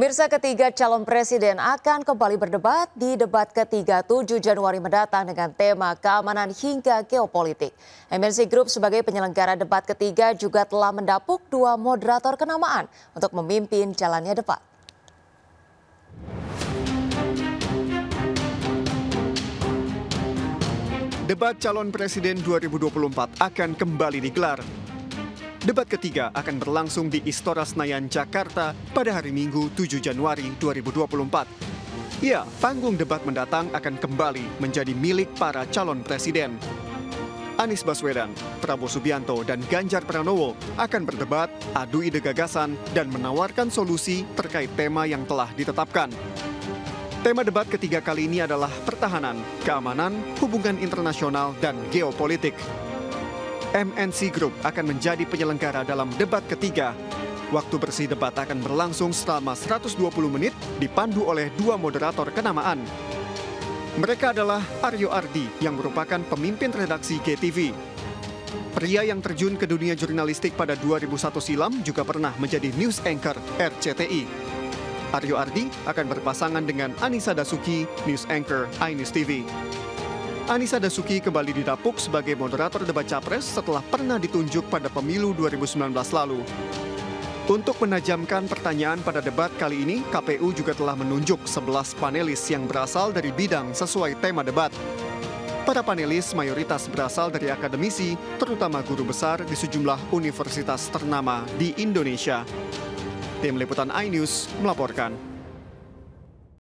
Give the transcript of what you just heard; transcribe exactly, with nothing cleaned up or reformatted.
Pemirsa, ketiga calon presiden akan kembali berdebat di debat ketiga tujuh Januari mendatang dengan tema keamanan hingga geopolitik. M N C Group sebagai penyelenggara debat ketiga juga telah mendapuk dua moderator kenamaan untuk memimpin jalannya debat. Debat calon presiden dua ribu dua puluh empat akan kembali digelar. Debat ketiga akan berlangsung di Istora Senayan, Jakarta pada hari Minggu tujuh Januari dua ribu dua puluh empat. Ya, panggung debat mendatang akan kembali menjadi milik para calon presiden. Anies Baswedan, Prabowo Subianto, dan Ganjar Pranowo akan berdebat, adu ide gagasan, dan menawarkan solusi terkait tema yang telah ditetapkan. Tema debat ketiga kali ini adalah pertahanan, keamanan, hubungan internasional, dan geopolitik. M N C Group akan menjadi penyelenggara dalam debat ketiga. Waktu bersih debat akan berlangsung selama seratus dua puluh menit, dipandu oleh dua moderator kenamaan. Mereka adalah Aryo Ardi yang merupakan pemimpin redaksi G T V. Pria yang terjun ke dunia jurnalistik pada dua ribu satu silam juga pernah menjadi news anchor R C T I. Aryo Ardi akan berpasangan dengan Anissa Dasuki, news anchor iNews T V. Anissa Dasuki kembali didapuk sebagai moderator debat capres setelah pernah ditunjuk pada pemilu dua ribu sembilan belas lalu. Untuk menajamkan pertanyaan pada debat kali ini, K P U juga telah menunjuk sebelas panelis yang berasal dari bidang sesuai tema debat. Para panelis mayoritas berasal dari akademisi, terutama guru besar di sejumlah universitas ternama di Indonesia. Tim Liputan iNews melaporkan.